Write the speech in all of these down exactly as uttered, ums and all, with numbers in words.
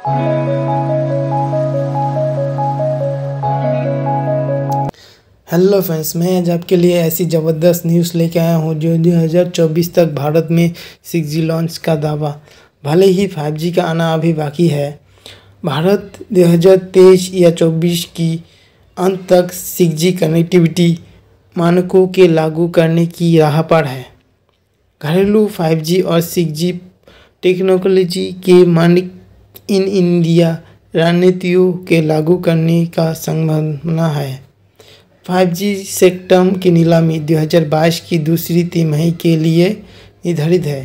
Hello friends, मैं आज आपके लिए ऐसी ज़बरदस्त न्यूज़ लेके आया हूँ जो दो हज़ार चौबीस तक भारत में सिक्स जी लॉन्च का दावा। भले ही फाइव जी का आना अभी बाकी है, भारत दो हज़ार तेईस या चौबीस की अंत तक सिक्स जी कनेक्टिविटी मानकों के लागू करने की राह पर है। घरेलू फाइव जी और सिक्स जी टेक्नोलॉजी के मानक इन इंडिया रणनीतियों के लागू करने का संभावना है। फाइव जी स्पेक्ट्रम की नीलामी दो हज़ार बाईस की दूसरी तिमाही के लिए निर्धारित है।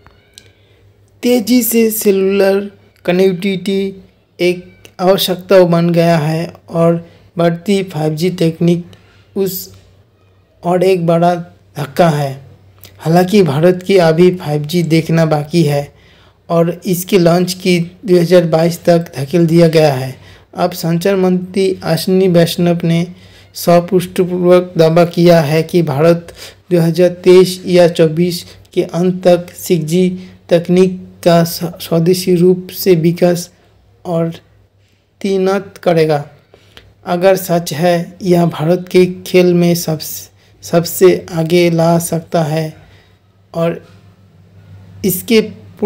तेजी से सेलुलर कनेक्टिविटी एक आवश्यकता बन गया है और बढ़ती फाइव जी तकनीक उस और एक बड़ा धक्का है। हालांकि भारत की अभी फाइव जी देखना बाकी है और इसके लॉन्च की दो हज़ार बाईस तक धकेल दिया गया है। अब संचार मंत्री अश्विनी वैष्णव ने सपुष्टपूर्वक दावा किया है कि भारत दो हज़ार तेईस या चौबीस के अंत तक सिक्स जी तकनीक का स्वदेशी रूप से विकास और तैनात करेगा। अगर सच है, यह भारत के खेल में सब सबसे आगे ला सकता है और इसके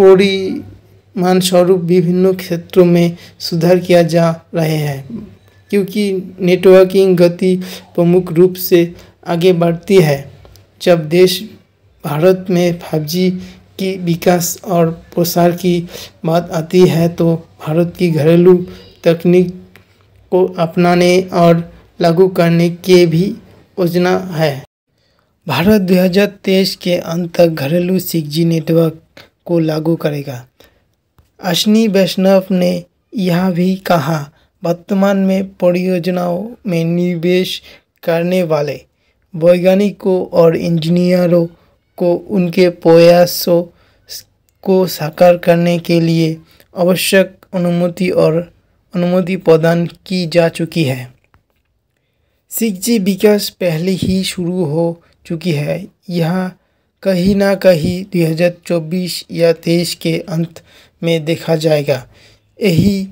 परिणाम स्वरूप विभिन्न क्षेत्रों में सुधार किया जा रहे हैं, क्योंकि नेटवर्किंग गति प्रमुख रूप से आगे बढ़ती है। जब देश भारत में फाइव जी की विकास और प्रसार की बात आती है तो भारत की घरेलू तकनीक को अपनाने और लागू करने की भी योजना है। भारत दो हज़ार तेईस के अंत तक घरेलू सिक्स जी नेटवर्क को लागू करेगा। अश्विनी वैष्णव ने यह भी कहा, वर्तमान में परियोजनाओं में निवेश करने वाले वैज्ञानिकों और इंजीनियरों को उनके प्रयासों को साकार करने के लिए आवश्यक अनुमति और अनुमति प्रदान की जा चुकी है। सिक्स जी विकास पहले ही शुरू हो चुकी है। यह कहीं ना कहीं दो हज़ार चौबीस या तेईस के अंत में देखा जाएगा। यही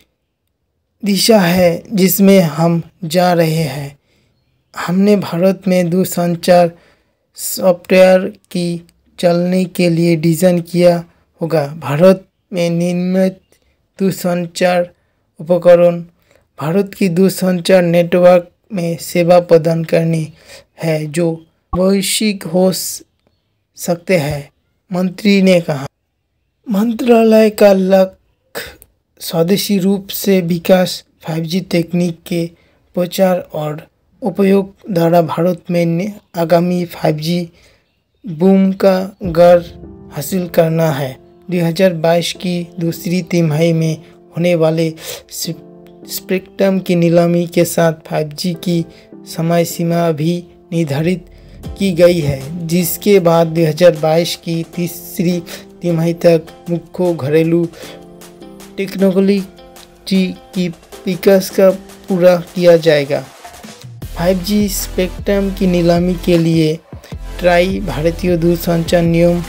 दिशा है जिसमें हम जा रहे हैं। हमने भारत में दूरसंचार सॉफ्टवेयर की चलने के लिए डिज़ाइन किया होगा। भारत में निर्मित दूरसंचार उपकरण भारत की दूरसंचार नेटवर्क में सेवा प्रदान करनी है जो वैश्विक हो सकते हैं, मंत्री ने कहा। मंत्रालय का लक्ष्य स्वदेशी रूप से विकास, फाइव जी तकनीक के प्रचार और उपयोग द्वारा भारत में आगामी फाइव जी बूम का गढ़ हासिल करना है। दो हज़ार बाईस की दूसरी तिमाही में होने वाले स्पेक्ट्रम की नीलामी के साथ फाइव जी की समय सीमा भी निर्धारित की गई है, जिसके बाद दो हज़ार बाईस की तीसरी तिमाही तक मुख्य घरेलू टेक्नोलॉजी की विकास का पूरा किया जाएगा। फाइव जी स्पेक्ट्रम की नीलामी के लिए ट्राई भारतीय दूरसंचार नियम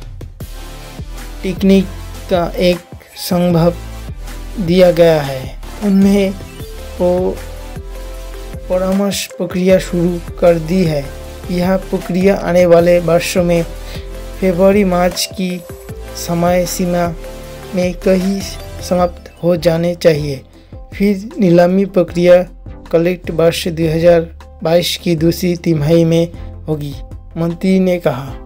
टेक्निक का एक संभव दिया गया है। उन्हें परामर्श प्रक्रिया शुरू कर दी है। यह प्रक्रिया आने वाले वर्षों में फरवरी मार्च की समय सीमा में कहीं समाप्त हो जाने चाहिए। फिर नीलामी प्रक्रिया कलेक्ट वर्ष दो हज़ार बाईस की दूसरी तिमाही में होगी, मंत्री ने कहा।